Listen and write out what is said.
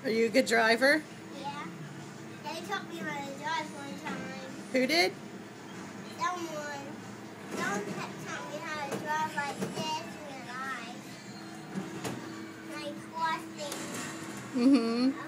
Are you a good driver? Yeah. Daddy taught me how to drive one time. Who did? Someone taught me how to drive like this in your life. Like crossing. Mm-hmm.